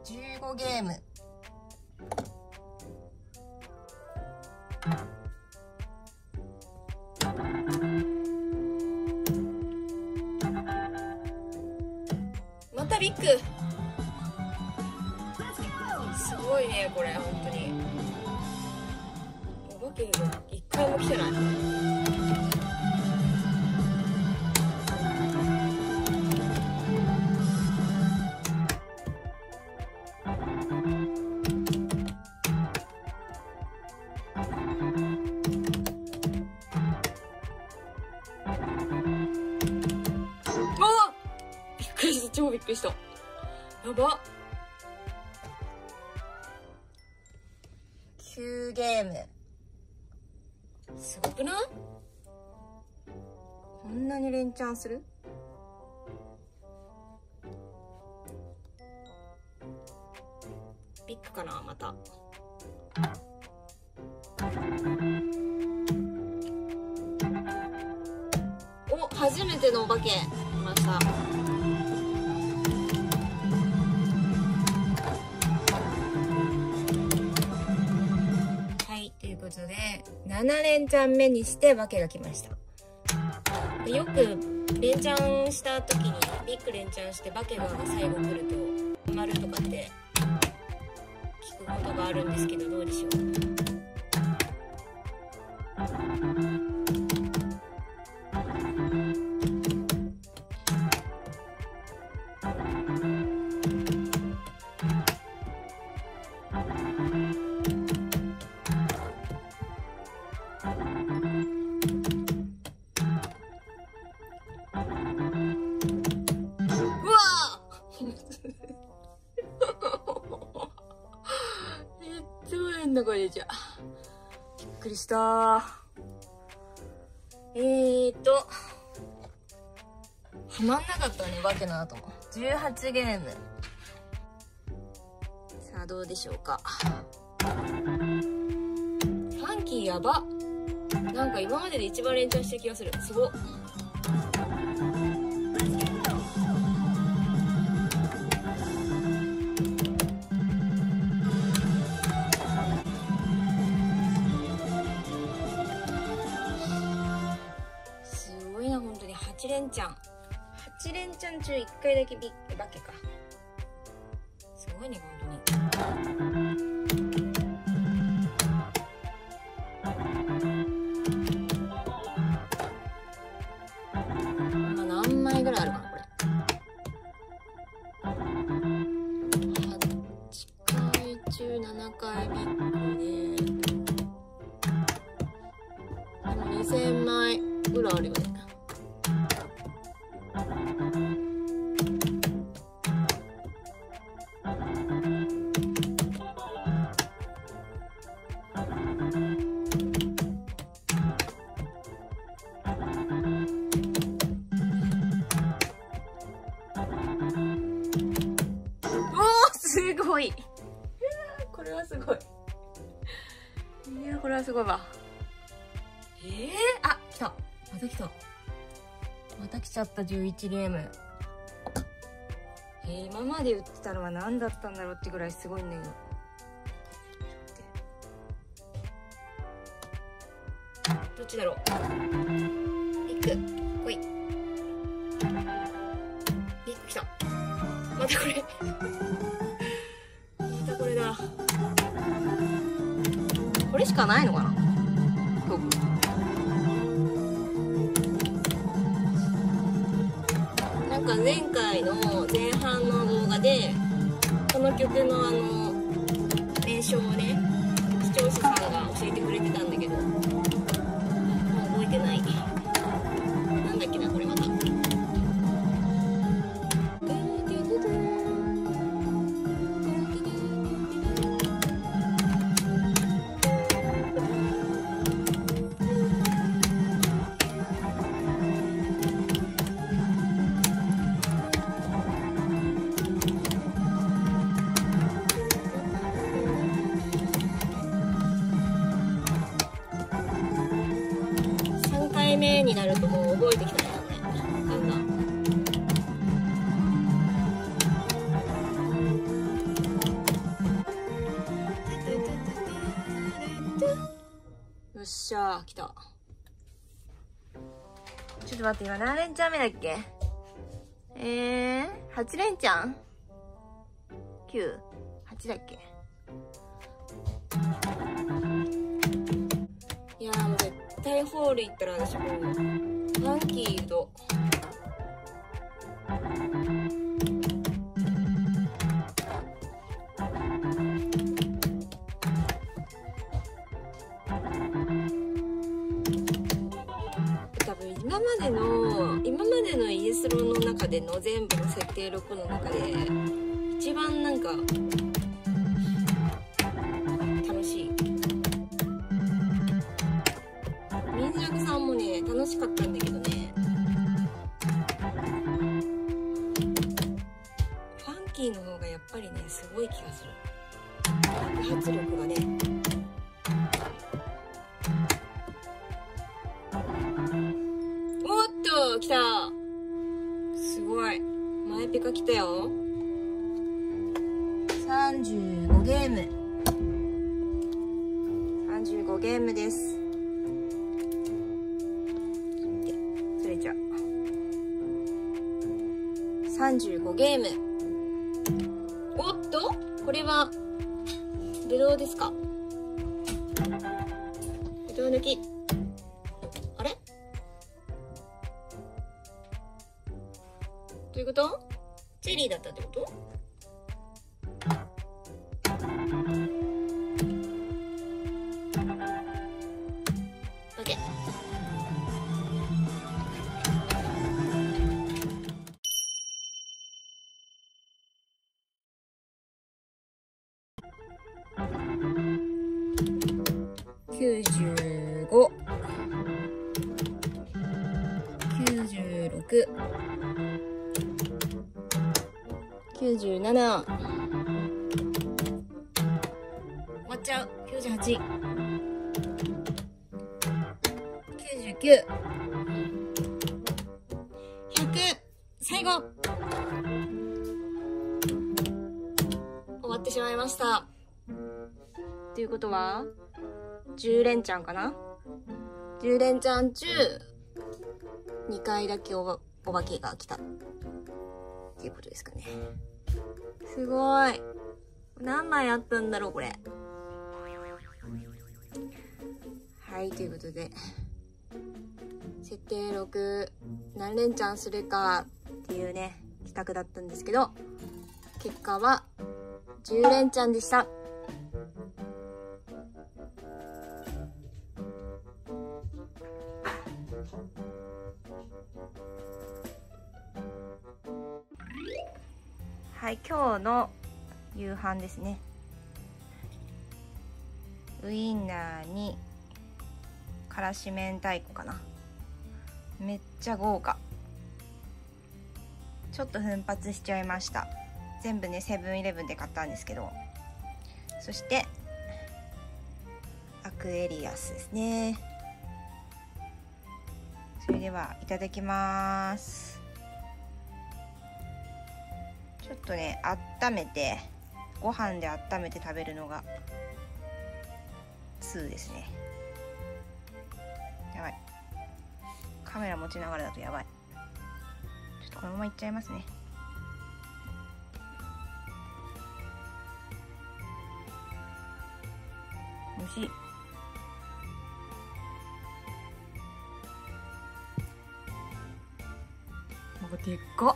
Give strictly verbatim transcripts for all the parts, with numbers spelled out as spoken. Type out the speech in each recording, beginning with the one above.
じゅうごゲーム。またビッグ。すごいねこれ本当に。お化けが一回も来てない。超びっくりした。やば。きゅうゲーム。すごくない？こんなに連チャンする？ビッグかなまた。お、初めてのお化け来ました。ということでなな連チャン目にして化けが来ました。でよく連チャンした時にビッグ連チャンして化けが最後来ると丸とかって聞くことがあるんですけど、どうでしょう。だこれじゃびっくりしたー。えーとはまんなかったね化けの後も。じゅうはちゲーム。さあどうでしょうか。ファンキーやば。なんか今までで一番連チャンしてる気がする。すごっ。はち連チャン。はち連チャン中いっかいだけビッグ化けか。すごいね本当に。まあ何枚ぐらいあるかなこれ。はちかい中ななかいビッグで、でもにせんまいぐらいあるよね。すごい。いやこれはすごい。いやこれはすごいわ。えー、あ来た。また来た。また来ちゃった。じゅういちゲーム。えー、今まで売ってたのは何だったんだろうってぐらいすごいんだけど。どっちだろう。ビッグ来い。ビッグ来た。またこれ。これだ。これしかないのかな。なんか前回の前半の動画でこの曲のあの名称をね視聴者さんが教えてくれてたんだけど、もう覚えてない。なんだっけなこれまた。目になるともう覚えてきたねこれ。だんだんしゃー、来た。ちょっと待って、今何連チャン目だっけ？えー、はち連チャン ?きゅう、はちだっけ？いやーもう絶対ホール行ったら私もう、ファンキーと、今までの今までのイエスローの中での全部の設定ろくの中で一番なんか楽しい。民宿さんもね楽しかったんだけどね、ファンキーの方がやっぱりねすごい気がする。爆発力がね、来た。すごい。マイペカ来たよ。さんじゅうごゲーム。さんじゅうごゲームです。それじゃさんじゅうごゲーム。おっとこれはブドウですか？ブドウ抜き。あれどういうこと？チェリーだったってこと？オッケー。きゅうじゅうご、きゅうじゅうろく、きゅうじゅうなな、終わっちゃう。きゅうじゅうはち、きゅうじゅうきゅう、ひゃく、最後終わってしまいました。ということはじゅう連チャンかな。じゅう連チャン中にかいだけおお化けが来たっていうことですかね。すごい。何枚あったんだろうこれ。はい、ということで設定ろく何連チャンするかっていうね企画だったんですけど、結果はじゅう連チャンでした。はい、今日の夕飯ですね。ウインナーにからし明太子かな。めっちゃ豪華。ちょっと奮発しちゃいました。全部ねセブンイレブンで買ったんですけど。そしてアクエリアスですね。それではいただきます。ちょっとね温めてご飯で温めて食べるのがツーですね。やばい、カメラ持ちながらだとやばい。ちょっとこのままいっちゃいますね。おいしい。なんかでっかっ。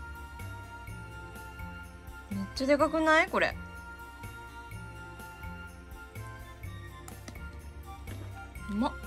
めっちゃでかくないこれ。うまっ。